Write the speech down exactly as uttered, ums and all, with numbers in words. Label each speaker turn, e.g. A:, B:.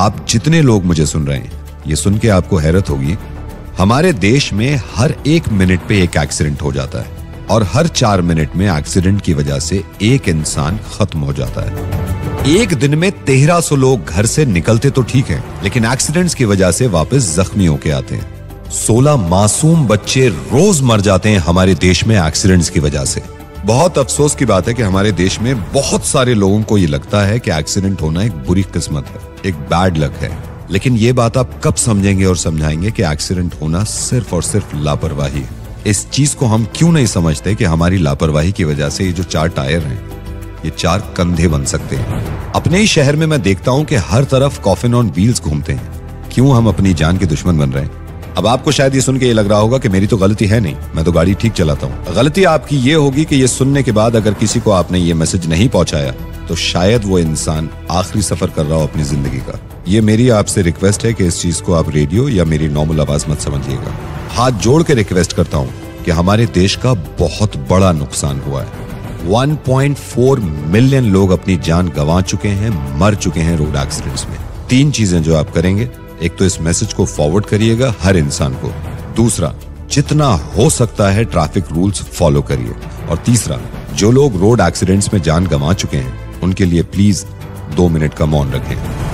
A: आप जितने लोग मुझे सुन रहे हैं, ये सुन के आपको हैरत होगी, हमारे देश में हर एक मिनट पे एक एक्सीडेंट हो जाता है और हर चार मिनट में एक्सीडेंट की वजह से एक इंसान खत्म हो जाता है। एक दिन में तेरह सौ लोग घर से निकलते तो ठीक है, लेकिन एक्सीडेंट्स की वजह से वापस जख्मी होके आते हैं। सोलह मासूम बच्चे रोज मर जाते हैं हमारे देश में एक्सीडेंट्स की वजह से। बहुत अफसोस की बात है कि हमारे देश में बहुत सारे लोगों को ये लगता है कि एक्सीडेंट होना एक बुरी किस्मत है, एक बैड लक है। लेकिन ये बात आप कब समझेंगे और समझाएंगे कि एक्सीडेंट होना सिर्फ और सिर्फ लापरवाही है। इस चीज को हम क्यों नहीं समझते कि हमारी लापरवाही की वजह से ये जो चार टायर हैं, ये चार कंधे बन सकते हैं। अपने ही शहर में मैं देखता हूं कि हर तरफ कॉफिन ऑन व्हील्स घूमते हैं। क्यों हम अपनी जान के दुश्मन बन रहे हैं? अब आपको शायद ये सुन के ये लग रहा होगा कि मेरी तो गलती है नहीं, मैं तो गाड़ी ठीक चलाता हूँ। गलती आपकी ये होगी कि ये सुनने के बाद अगर किसी को आपने ये मैसेज नहीं पहुंचाया तो शायद वो इंसान आखिरी सफर कर रहा हो अपनी जिंदगी का। ये मेरी आपसे रिक्वेस्ट है कि इस चीज को आप रेडियो या मेरी नॉर्मल आवाज मत समझिएगा। हाथ जोड़ के रिक्वेस्ट करता हूँ कि हमारे देश का बहुत बड़ा नुकसान हुआ है। एक पॉइंट चार मिलियन लोग अपनी जान गंवा चुके हैं, मर चुके हैं रोड एक्सीडेंट्स में। तीन चीजें जो आप करेंगे, एक तो इस मैसेज को फॉरवर्ड करिएगा हर इंसान को, दूसरा जितना हो सकता है ट्रैफिक रूल्स फॉलो करिए, और तीसरा जो लोग रोड एक्सीडेंट्स में जान गंवा चुके हैं उनके लिए प्लीज दो मिनट का मौन रखें।